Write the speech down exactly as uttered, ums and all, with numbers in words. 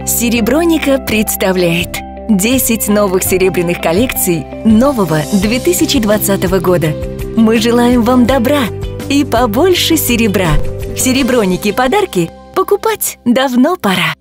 Сереброника представляет десять новых серебряных коллекций нового две тысячи двадцатого года. Мы желаем вам добра и побольше серебра. В Серебронике подарки покупать давно пора.